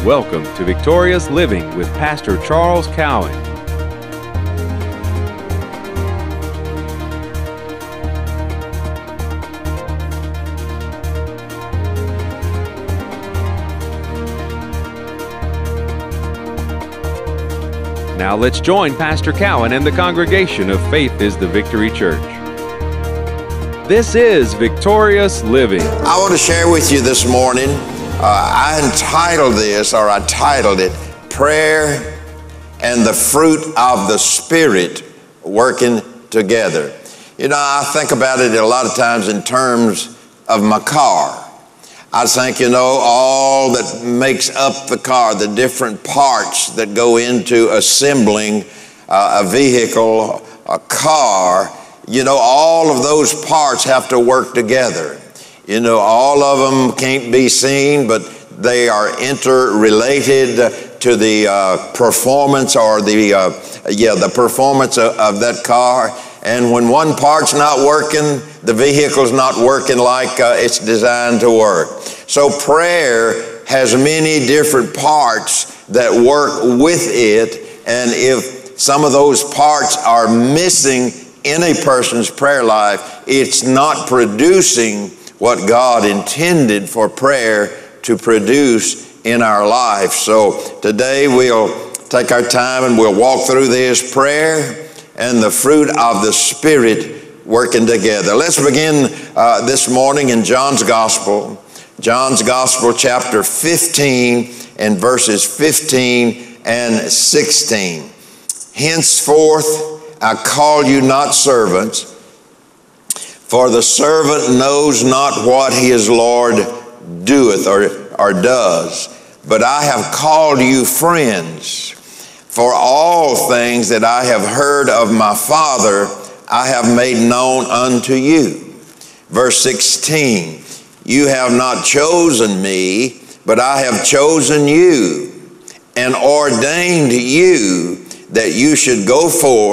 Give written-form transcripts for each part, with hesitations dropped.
Welcome to Victorious Living with Pastor Charles Cowan. Now let's join Pastor Cowan and the congregation of Faith is the Victory Church. This is Victorious Living. I want to share with you this morning, I titled it, Prayer and the Fruit of the Spirit Working Together. You know, I think about it a lot of times in terms of my car. I think, all that makes up the car, the different parts that go into assembling a vehicle, a car, all of those parts have to work together. All of them can't be seen, but they are interrelated to the performance or the performance of that car. And when one part's not working, the vehicle's not working like it's designed to work. So prayer has many different parts that work with it, and if some of those parts are missing in a person's prayer life, it's not producing what God intended for prayer to produce in our life. So today we'll take our time and we'll walk through this prayer and the fruit of the Spirit working together. Let's begin this morning in John's Gospel chapter 15 and verses 15 and 16. Henceforth I call you not servants, for the servant knows not what his Lord doeth or does, but I have called you friends. For all things that I have heard of my Father, I have made known unto you. Verse 16, you have not chosen me, but I have chosen you and ordained you that you should go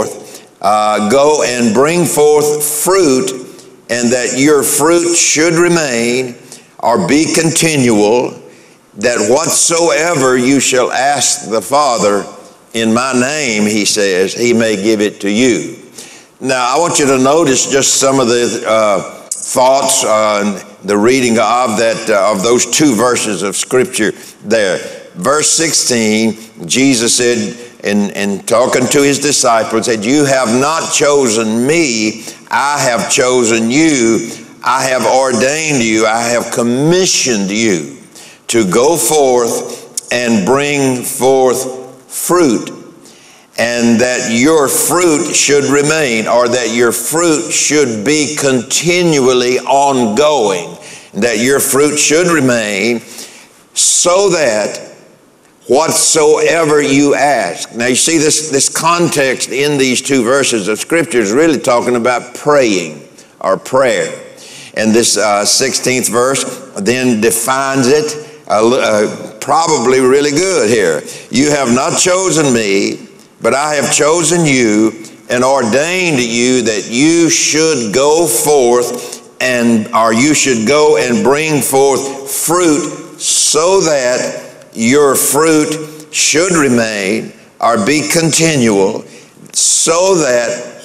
and bring forth fruit, and that your fruit should remain or be continual, that whatsoever you shall ask the Father in my name, he says, he may give it to you. Now, I want you to notice just some of the thoughts on the reading of those two verses of Scripture there. Verse 16, Jesus said, in talking to his disciples, said, you have not chosen me, I have chosen you. I have ordained you. I have commissioned you to go forth and bring forth fruit, and that your fruit should remain, or that your fruit should be continually ongoing, that your fruit should remain, so that whatsoever you ask. Now you see this context in these two verses of Scripture is really talking about praying or prayer. And this 16th verse then defines it probably really good here. You have not chosen me, but I have chosen you and ordained you that you should go forth you should go and bring forth fruit, so that your fruit should remain or be continual, so that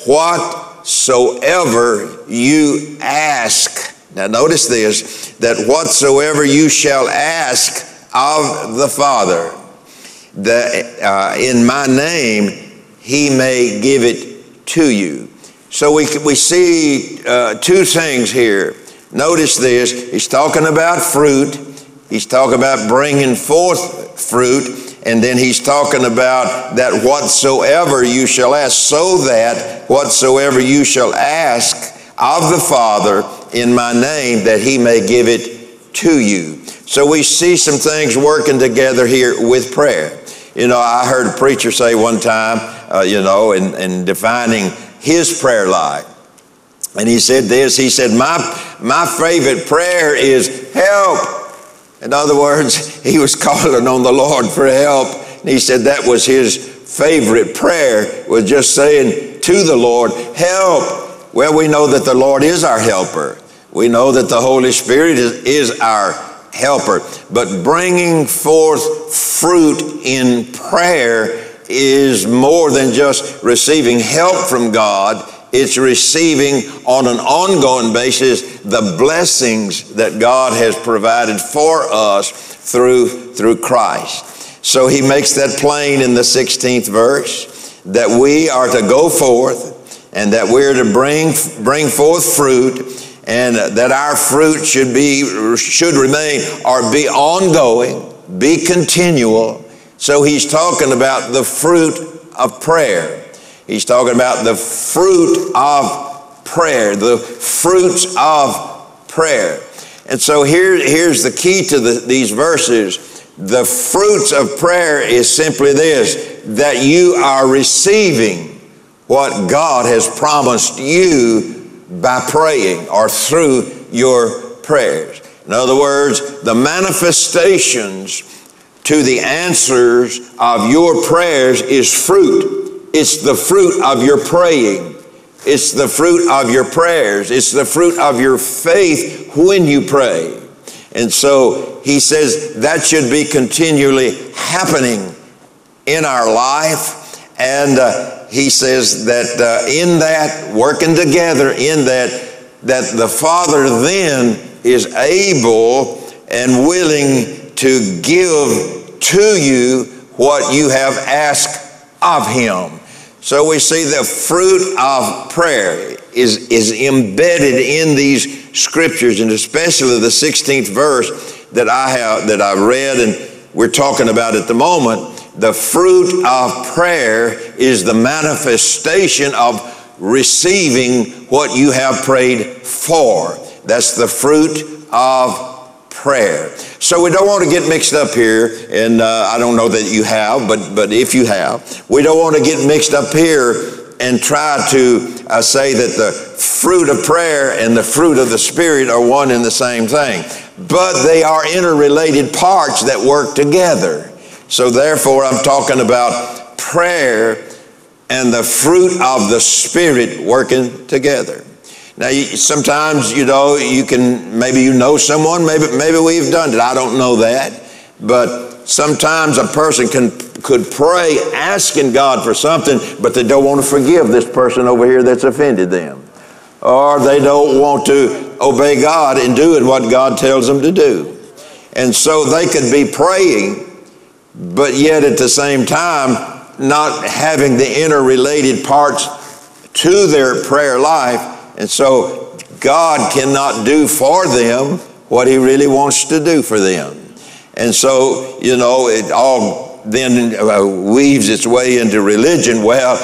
whatsoever you ask. Now notice this, that whatsoever you shall ask of the Father, that in my name he may give it to you. So we see two things here. Notice this, he's talking about fruit. He's talking about bringing forth fruit, and then he's talking about that whatsoever you shall ask, so that whatsoever you shall ask of the Father in my name, that he may give it to you. So we see some things working together here with prayer. I heard a preacher say one time, in defining his prayer life, and he said this, he said, my favorite prayer is help. In other words, he was calling on the Lord for help. And he said that was his favorite prayer, was just saying to the Lord, help. Well, we know that the Lord is our helper. We know that the Holy Spirit is our helper. But bringing forth fruit in prayer is more than just receiving help from God. It's receiving on an ongoing basis the blessings that God has provided for us through Christ. So he makes that plain in the 16th verse, that we are to go forth and that we're to bring forth fruit, and that our fruit should remain or be ongoing, be continual. So he's talking about the fruit of prayer. He's talking about the fruit of prayer, the fruits of prayer. And so here's the key to these verses. The fruits of prayer is simply this, that you are receiving what God has promised you by praying or through your prayers. In other words, the manifestations to the answers of your prayers is fruit. It's the fruit of your praying. It's the fruit of your prayers. It's the fruit of your faith when you pray. And so he says that should be continually happening in our life. And he says that in that, working together in that the Father then is able and willing to give to you what you have asked of him. So we see the fruit of prayer is embedded in these scriptures, and especially the 16th verse that I read and we're talking about at the moment. The fruit of prayer is the manifestation of receiving what you have prayed for. That's the fruit of prayer. So we don't want to get mixed up here, and I don't know that you have, but if you have, we don't want to get mixed up here and try to say that the fruit of prayer and the fruit of the Spirit are one and the same thing. But they are interrelated parts that work together. So therefore, I'm talking about prayer and the fruit of the Spirit working together. Now, sometimes, you can, maybe you know someone, maybe we've done it. I don't know that. But sometimes a person could pray asking God for something, but they don't want to forgive this person over here that's offended them. Or they don't want to obey God in doing what God tells them to do. And so they could be praying, but yet at the same time not having the interrelated parts to their prayer life. And so God cannot do for them what he really wants to do for them. And so, it all then weaves its way into religion. Well,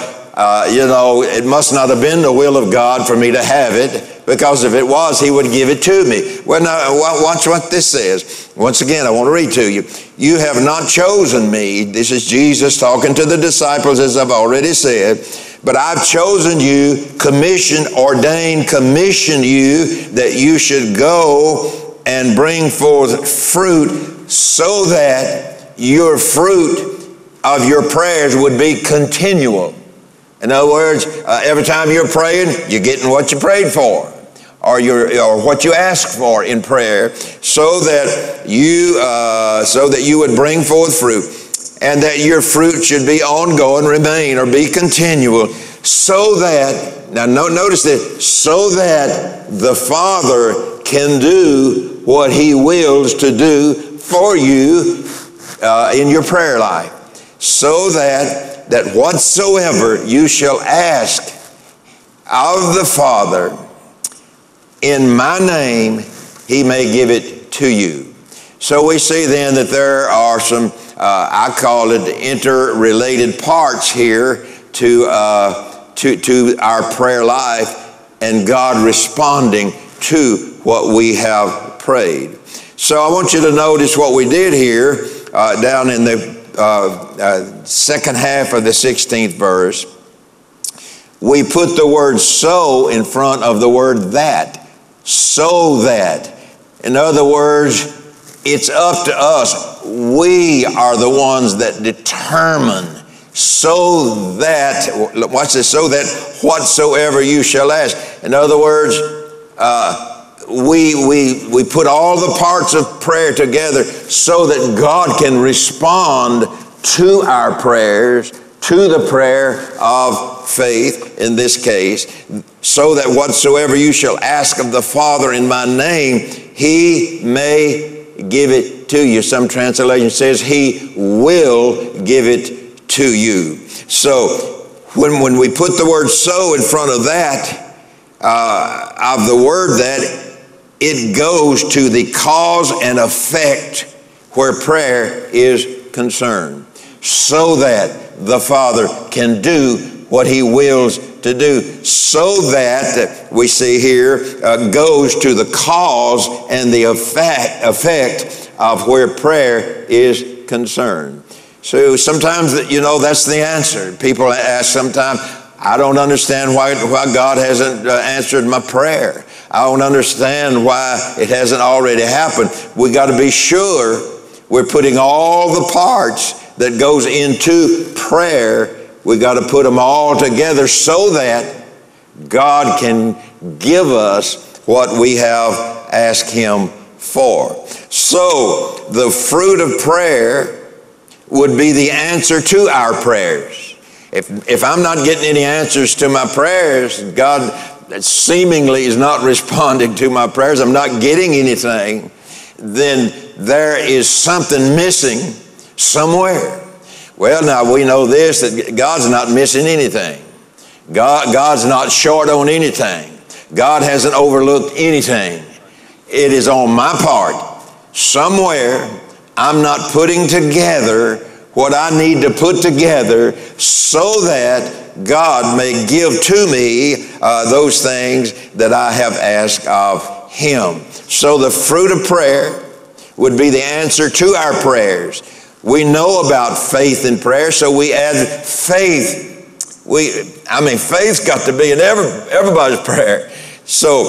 it must not have been the will of God for me to have it, because if it was, he would give it to me. Well, now, watch what this says. Once again, I want to read to you. You have not chosen me. This is Jesus talking to the disciples, as I've already said. But I've chosen you, commissioned you, that you should go and bring forth fruit, so that your fruit of your prayers would be continual. In other words, every time you're praying, you're getting what you prayed for, or what you asked for in prayer, so that you would bring forth fruit. And that your fruit should be ongoing, remain, or be continual, so that, now notice this, so that the Father can do what he wills to do for you in your prayer life. So that whatsoever you shall ask of the Father in my name, he may give it to you. So we see then that there are some I call it interrelated parts here to our prayer life, and God responding to what we have prayed. So I want you to notice what we did here down in the second half of the 16th verse. We put the word so in front of the word that. So that. In other words, it's up to us. We are the ones that determine, so that, watch this, so that whatsoever you shall ask. In other words, we put all the parts of prayer together so that God can respond to our prayers, to the prayer of faith in this case, so that whatsoever you shall ask of the Father in my name, he may give it to you. Some translation says he will give it to you. So when we put the word so in front of that, of the word that, it goes to the cause and effect where prayer is concerned, so that the Father can do what he wills to do. So that, we see here, goes to the cause and the effect of where prayer is concerned. So sometimes, that's the answer. People ask sometimes, I don't understand why God hasn't answered my prayer. I don't understand why it hasn't already happened. We got to be sure we're putting all the parts that goes into prayer, we got to put them all together so that God can give us what we have asked him for. So the fruit of prayer would be the answer to our prayers. If I'm not getting any answers to my prayers, God seemingly is not responding to my prayers, I'm not getting anything, then there is something missing somewhere. Well, now we know this, that God's not missing anything. God's not short on anything. God hasn't overlooked anything. It is on my part. Somewhere I'm not putting together what I need to put together so that God may give to me those things that I have asked of him. So the fruit of prayer would be the answer to our prayers. We know about faith in prayer, so we add faith. Faith's got to be in everybody's prayer. So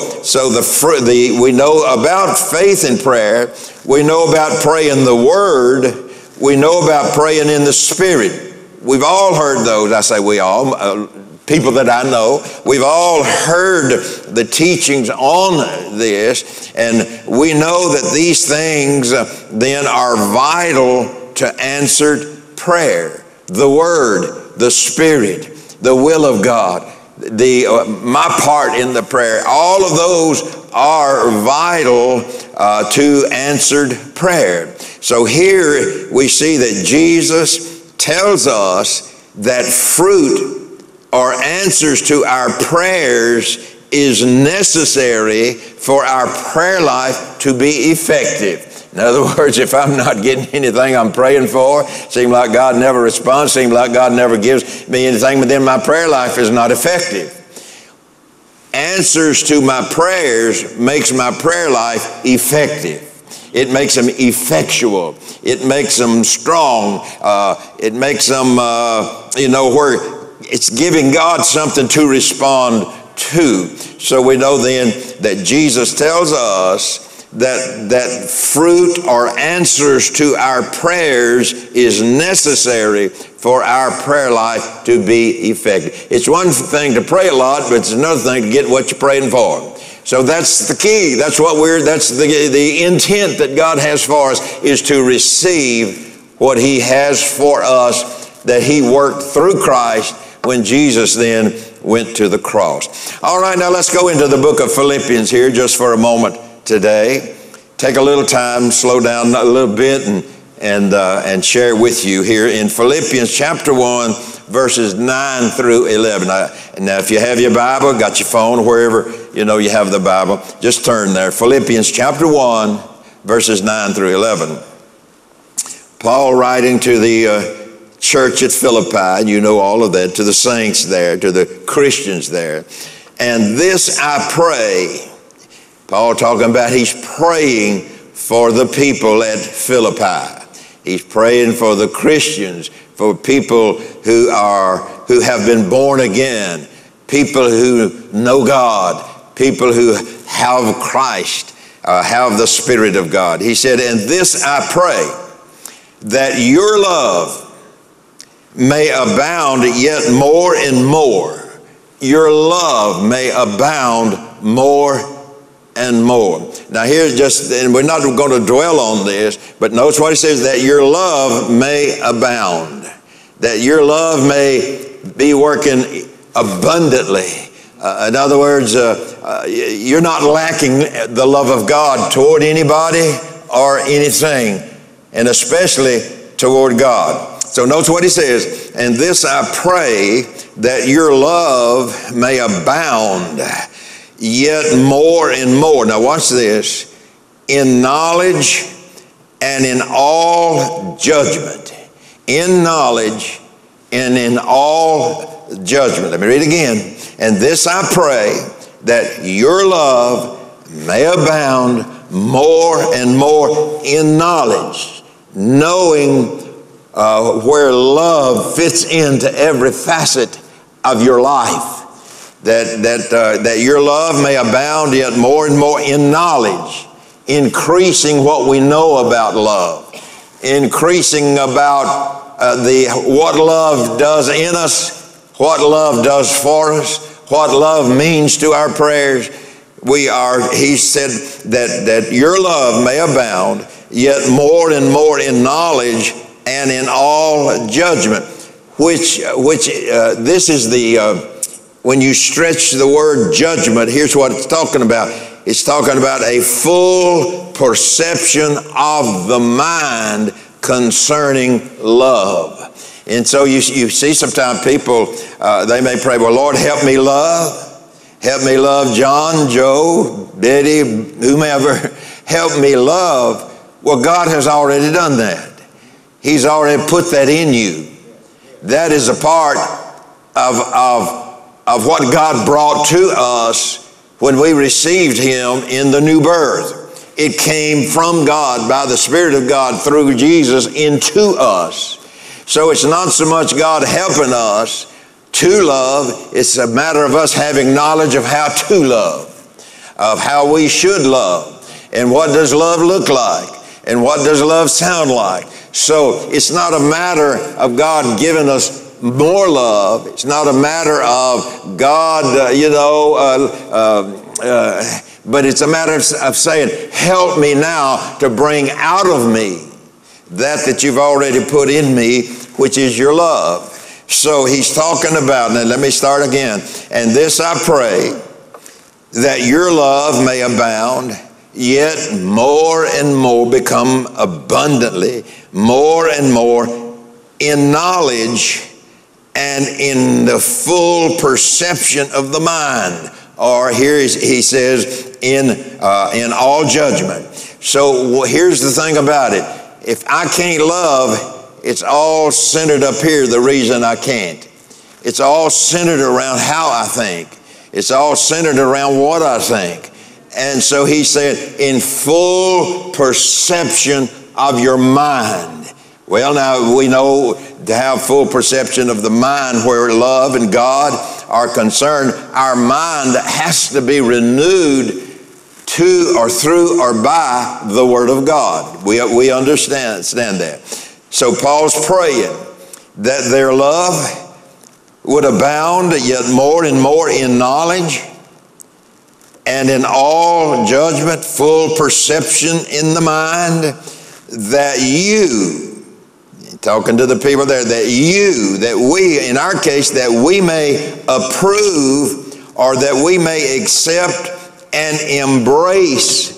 we know about faith in prayer. We know about praying the Word. We know about praying in the Spirit. We've all heard those. I say we all, people that I know. We've all heard the teachings on this, and we know that these things then are vital to answered prayer. The Word, the Spirit, the will of God, my part in the prayer, all of those are vital to answered prayer. So here we see that Jesus tells us that fruit or answers to our prayers is necessary for our prayer life to be effective. In other words, if I'm not getting anything I'm praying for, seems like God never responds, seems like God never gives me anything, but then my prayer life is not effective. Answers to my prayers makes my prayer life effective. It makes them effectual. It makes them strong. It makes them, where it's giving God something to respond to. So we know then that Jesus tells us that fruit or answers to our prayers is necessary for our prayer life to be effective. It's one thing to pray a lot, but it's another thing to get what you're praying for. So that's the key. That's the intent that God has for us, is to receive what he has for us, that he worked through Christ when Jesus then went to the cross. All right, now let's go into the book of Philippians here just for a moment today. Take a little time, slow down a little bit, and share with you here in Philippians chapter 1, verses 9 through 11. Now, if you have your Bible, got your phone, wherever you have the Bible, just turn there. Philippians chapter 1, verses 9 through 11. Paul writing to the church at Philippi, you know all of that, to the saints there, to the Christians there. And this I pray. Paul talking about he's praying for the people at Philippi. He's praying for the Christians, for people who have been born again, people who know God, people who have Christ, have the Spirit of God. He said, and this I pray, that your love may abound yet more and more. Your love may abound more and more. Now here's just, and we're not going to dwell on this, but notice what he says, that your love may abound. That your love may be working abundantly. In other words, you're not lacking the love of God toward anybody or anything, and especially toward God. So notice what he says, and this I pray, that your love may abound yet more and more. Now watch this. In knowledge and in all judgment. In knowledge and in all judgment. Let me read again. And this I pray, that your love may abound more and more in knowledge, knowing where love fits into every facet of your life. That your love may abound yet more and more in knowledge, increasing what we know about love, increasing about what love does in us, what love does for us, what love means to our prayers. He said that your love may abound yet more and more in knowledge and in all judgment, which this is the when you stretch the word judgment, here's what it's talking about. It's talking about a full perception of the mind concerning love. And so you see sometimes people, they may pray, well, Lord, help me love. Help me love John, Joe, Betty, whomever. Help me love. Well, God has already done that. He's already put that in you. That is a part of what God brought to us when we received Him in the new birth. It came from God by the Spirit of God through Jesus into us. So it's not so much God helping us to love, it's a matter of us having knowledge of how to love, of how we should love, and what does love look like, and what does love sound like. So it's not a matter of God giving us more love. It's not a matter of God, but it's a matter of saying, help me now to bring out of me that you've already put in me, which is your love. So he's talking about, now let me start again. And this I pray, that your love may abound, yet more and more, become abundantly, more and more in knowledge and in the full perception of the mind. Or here he says, in all judgment. So here's the thing about it. If I can't love, it's all centered up here, the reason I can't. It's all centered around how I think. It's all centered around what I think. And so he said, in full perception of your mind. Well, now we know to have full perception of the mind where love and God are concerned, our mind has to be renewed to or through or by the Word of God. We understand that. So Paul's praying that their love would abound yet more and more in knowledge and in all judgment, full perception in the mind, that you, talking to the people there, that we, in our case, that we may approve or that we may accept and embrace,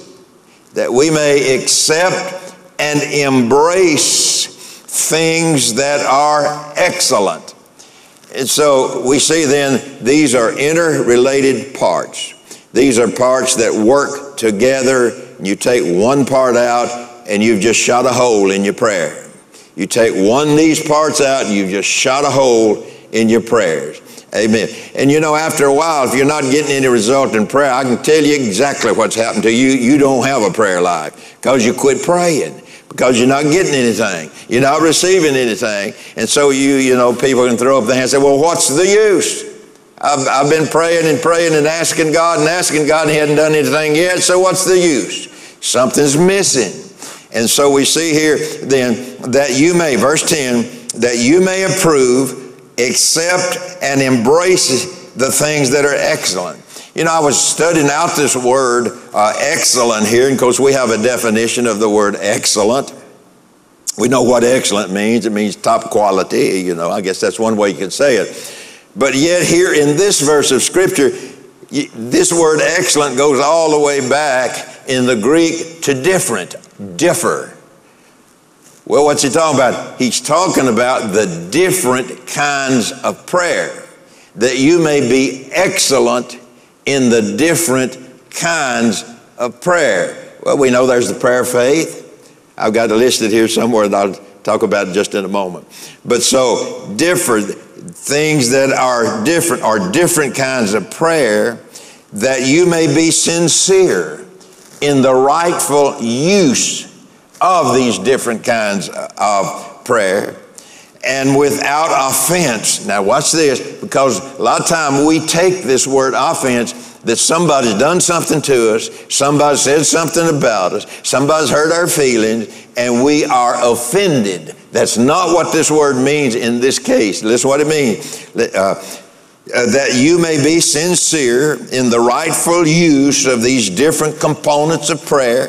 and embrace things that are excellent. And so we see then these are interrelated parts. These are parts that work together. You take one part out and you've just shot a hole in your prayer. You take one of these parts out and you've just shot a hole in your prayers. Amen. And you know, after a while, if you're not getting any result in prayer, I can tell you exactly what's happened to you. You don't have a prayer life because you quit praying, because you're not getting anything. You're not receiving anything. And so you know, people can throw up their hands and say, well, what's the use? I've been praying and asking God, and He hadn't done anything yet, so what's the use? Something's missing. And so we see here then that you may, verse 10, that you may approve, accept, and embrace the things that are excellent. You know, I was studying out this word excellent here, and of course we have a definition of the word excellent. We know what excellent means. It means top quality. You know, I guess that's one way you could say it. But yet here in this verse of Scripture, this word excellent goes all the way back in the Greek to differ. Well, what's he talking about? He's talking about the different kinds of prayer, that you may be excellent in the different kinds of prayer. Well, we know there's the prayer of faith. I've got it listed here somewhere that I'll talk about it just in a moment. But so things that are different kinds of prayer, that you may be sincere in the rightful use of these different kinds of prayer, and without offense. Now watch this, because a lot of time we take this word offense, that somebody's done something to us, somebody said something about us, somebody's hurt our feelings, and we are offended. That's not what this word means in this case. Listen what it means. That you may be sincere in the rightful use of these different components of prayer,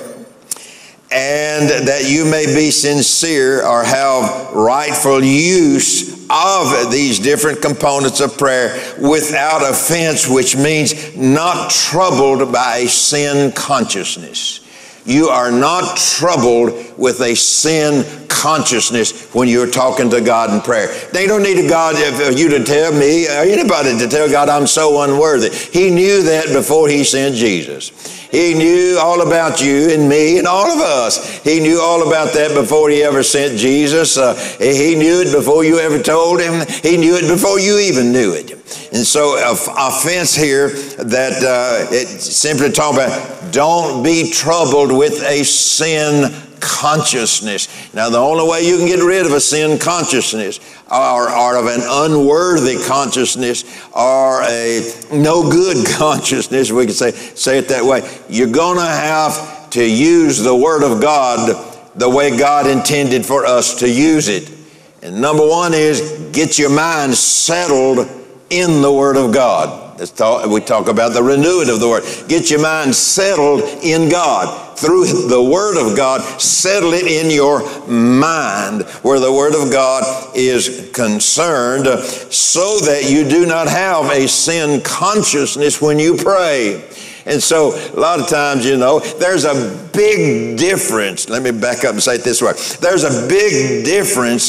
and that you may be sincere or have rightful use of these different components of prayer without offense, which means not troubled by a sin consciousness. You are not troubled with a sin consciousness when you're talking to God in prayer. They don't need a God for you to tell me or anybody to tell God I'm so unworthy. He knew that before he sent Jesus. He knew all about you and me and all of us. He knew all about that before he ever sent Jesus. He knew it before you ever told him. He knew it before you even knew it. And so offense here, that it's simply talking about, don't be troubled with a sin consciousness. Now, the only way you can get rid of a sin consciousness, or of an unworthy consciousness, or a no good consciousness, we could say it that way, you're going to have to use the Word of God the way God intended for us to use it. And number one is, get your mind settled in the Word of God. We talk about the renewing of the Word. Get your mind settled in God. Through the Word of God, settle it in your mind where the Word of God is concerned, so that you do not have a sin consciousness when you pray. And so a lot of times, you know, there's a big difference. Let me back up and say it this way. There's a big difference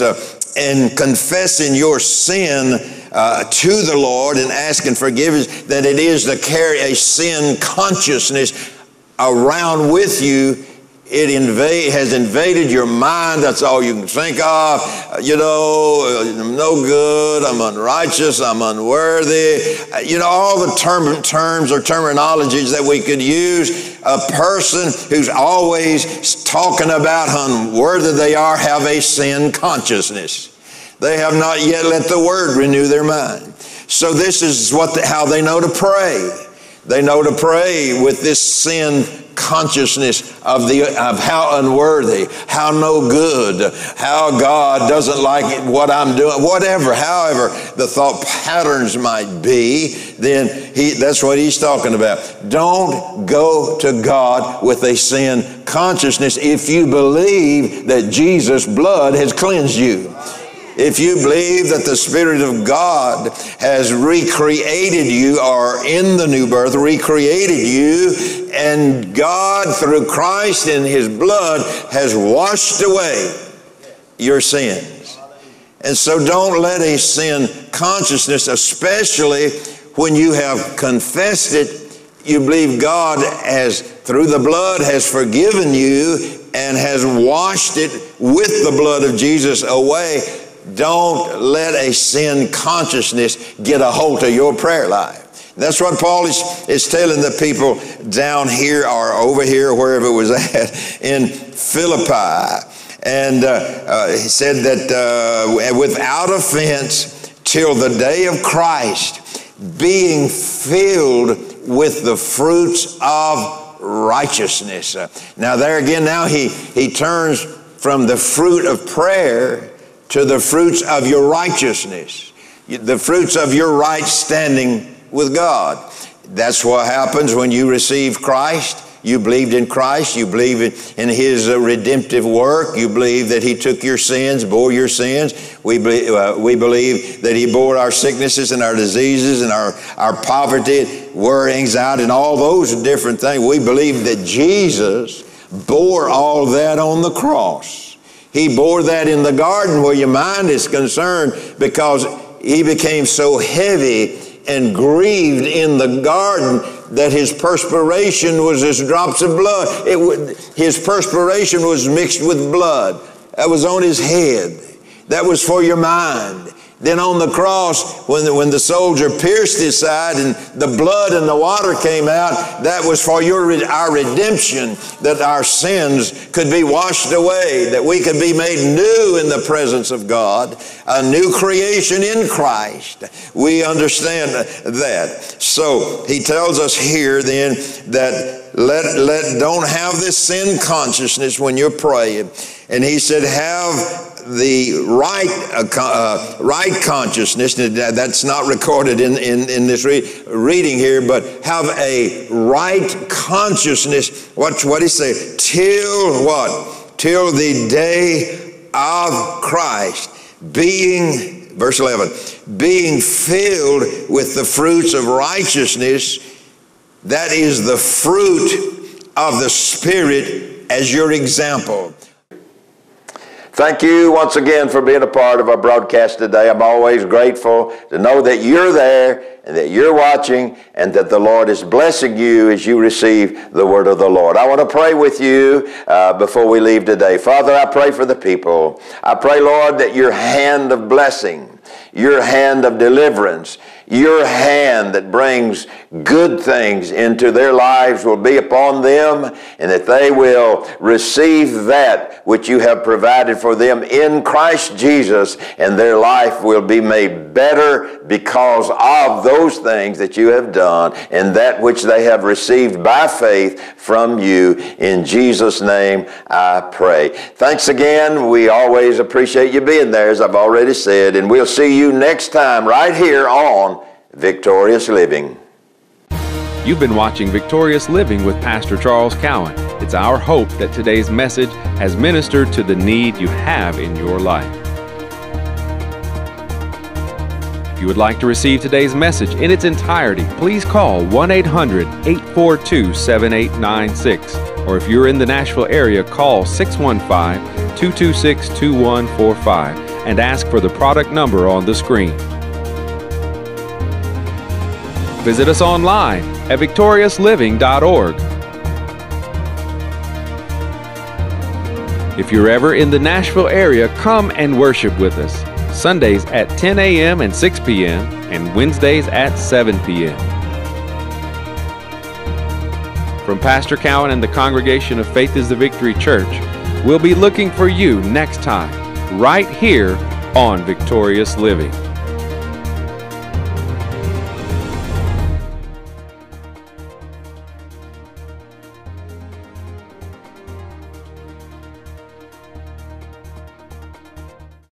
in confessing your sin to the Lord and asking forgiveness than it is to carry a sin consciousness around with you. It has invaded your mind. That's all you can think of. You know, I'm no good, I'm unrighteous, I'm unworthy. You know, all the terms or terminologies that we could use. A person who's always talking about how unworthy they are have a sin consciousness. They have not yet let the Word renew their mind. So this is how they know to pray. They know to pray with this sin consciousness of how unworthy, how no good, how God doesn't like what I'm doing, whatever, however the thought patterns might be, then that's what he's talking about. Don't go to God with a sin consciousness if you believe that Jesus' blood has cleansed you. If you believe that the Spirit of God has recreated you, or in the new birth recreated you, and God through Christ and His blood has washed away your sins. And so don't let a sin consciousness, especially when you have confessed it, you believe God has, through the blood, has forgiven you and has washed it with the blood of Jesus away. Don't let a sin consciousness get a hold of your prayer life. That's what Paul is telling the people down here or over here, wherever it was at, in Philippi. And he said that without offense till the day of Christ, being filled with the fruits of righteousness. Now there again, now he turns from the fruit of prayer to the fruits of your righteousness, the fruits of your right standing with God. That's what happens when you receive Christ. You believed in Christ. You believe in His redemptive work. You believe that He took your sins, bore your sins. We believe that He bore our sicknesses and our diseases and our poverty, worry, anxiety, and all those different things. We believe that Jesus bore all that on the cross. He bore that in the garden where your mind is concerned, because He became so heavy and grieved in the garden that His perspiration was as drops of blood. His perspiration was mixed with blood. That was on His head. That was for your mind. Then on the cross, when the soldier pierced His side and the blood and the water came out, that was for our redemption, that our sins could be washed away, that we could be made new in the presence of God, a new creation in Christ. We understand that. So He tells us here then that don't have this sin consciousness when you're praying. And He said, have the right consciousness. That's not recorded in this reading here, but have a right consciousness. What He say? Till what? Till the day of Christ, being, verse 11, being filled with the fruits of righteousness. That is the fruit of the Spirit as your example. Thank you once again for being a part of our broadcast today. I'm always grateful to know that you're there and that you're watching and that the Lord is blessing you as you receive the word of the Lord. I want to pray with you before we leave today. Father, I pray for the people. I pray, Lord, that your hand of blessing, your hand of deliverance, your hand that brings good things into their lives will be upon them, and that they will receive that which you have provided for them in Christ Jesus, and their life will be made better because of those things that you have done and that which they have received by faith from you. In Jesus' name I pray. Thanks again. We always appreciate you being there, as I've already said, and we'll see you next time right here on Victorious Living. You've been watching Victorious Living with Pastor Charles Cowan. It's our hope that today's message has ministered to the need you have in your life. If you would like to receive today's message in its entirety, please call 1-800-842-7896. Or if you're in the Nashville area, call 615-226-2145 and ask for the product number on the screen. Visit us online at victoriousliving.org. If you're ever in the Nashville area, come and worship with us. Sundays at 10 a.m. and 6 p.m. and Wednesdays at 7 p.m. From Pastor Cowan and the congregation of Faith is the Victory Church, we'll be looking for you next time, right here on Victorious Living.